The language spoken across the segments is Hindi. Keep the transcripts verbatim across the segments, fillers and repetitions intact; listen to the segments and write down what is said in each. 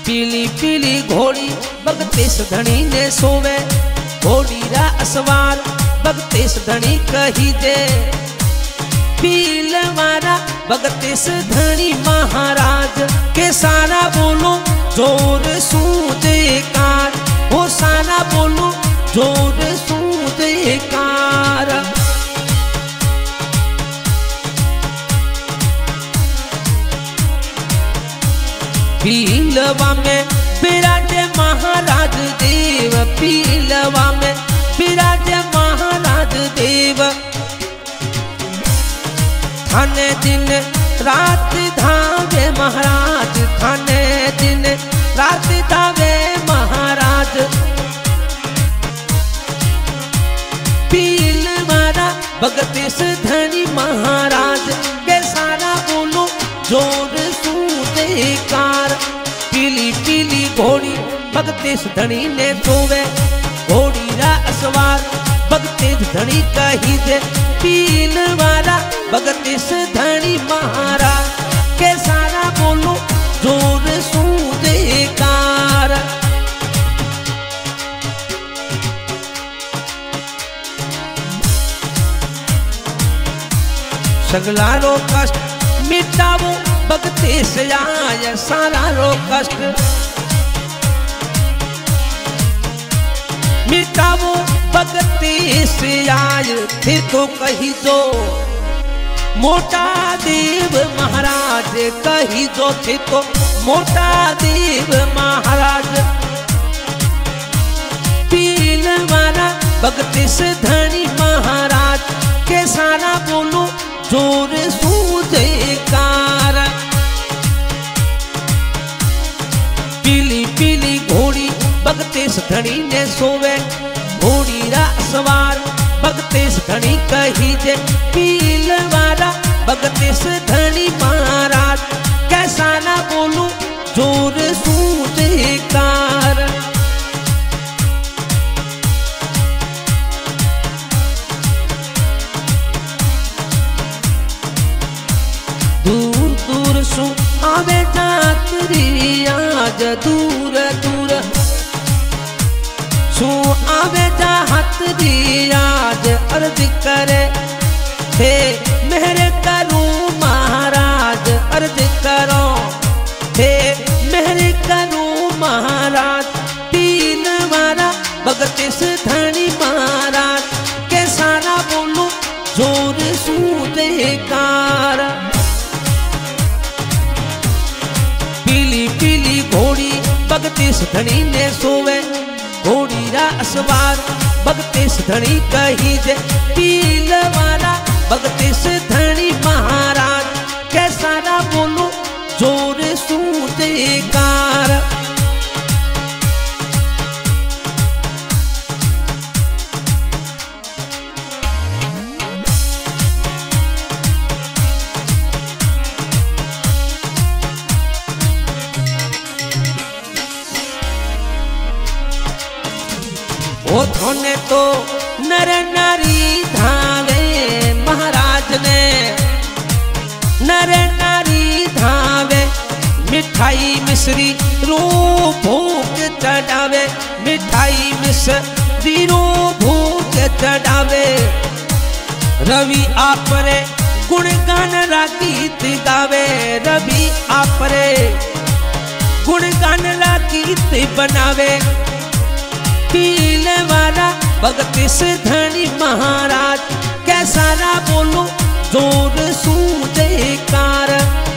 पीली पीली घोड़ी बगतेस धनी ने सोवे, घोड़ी रा असवार बगतेस धनी कही दे। पील वारा बगतेस धनी महाराज के सारा बोलो जोर सू देकार, वो सारा बोलो जोर सू देकार। पीलवा में विराजे महाराज देव, पीलवा में विराजे महाराज देव। थाने दिन रात धावे महाराज, थाने दिन रात धावे महाराज। पीलवारा बगतेस धनी महाराज के सारा बोलो जोर सू देकार। पीली पीली घोड़ी बगतेस धनी ने सोवे, घोड़ी रा असवार बगतेस धनी कही दे। पीलवारा बगतेस धनी महाराज के सारा बोलो जोर सू देकार। सगला रो कष्ट मिटावो बगतेस आय, सारा रो कष्ट मिटावो बगतेस आय। फिर तो कही दो मोटा देव महाराज, कही दो फिर तो मोटा देव महाराज। पीलवारा बगतेस धनी महाराज के सारा बोलो जोर सू देकार। पीली पीली घोड़ी बगतेस धनी ने सोवे, घोड़ी रा सवार बगतेस धनी कही दे। पीलवारा बगतेस धनी महाराज कैसा ना बोलूं जोर सू देकार। दूर दूर सु आवे जातरी आज, दूर दूर सु आवे जातरी आज। अर्ज करे हे मेहर करूं महाराज, अर्ज करो हे मेहर करूं महाराज। पीलवारा बगतेस धनी महाराज के सारा बोलो जोर सू देकार। पीली पीली घोड़ी बगतेस धनी ने सोवे, घोड़ी रा असवार बगतेस धनी कही दे। पीलवारा बगतेस धनी महाराज कैसा ना बोलो जोर सू देकार। वो थोने तो नर नारी धावे महाराज ने, नर नारी धावे। मिठाई मिश्री रो भोग चढ़ावे, मिठाई मिश्री रो भोग चढ़ावे। रवि आपरे गुणगान रा गीत गावे, रवि आपरे गुणगान रा गीत बनावे। पीलवारा बगतेस धनी महाराज कैसा ना बोलो जोर सू देकार।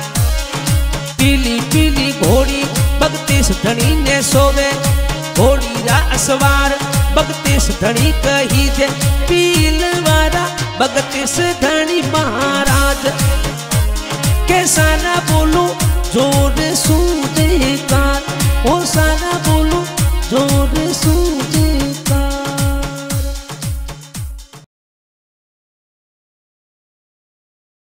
पीली पीली घोड़ी बगतेस धनी ने सोवे, घोड़ी रा असवार बगतेस धनी कही दे। पीलवारा बगतेस धनी महाराज कैसा ना बोलो जोर सू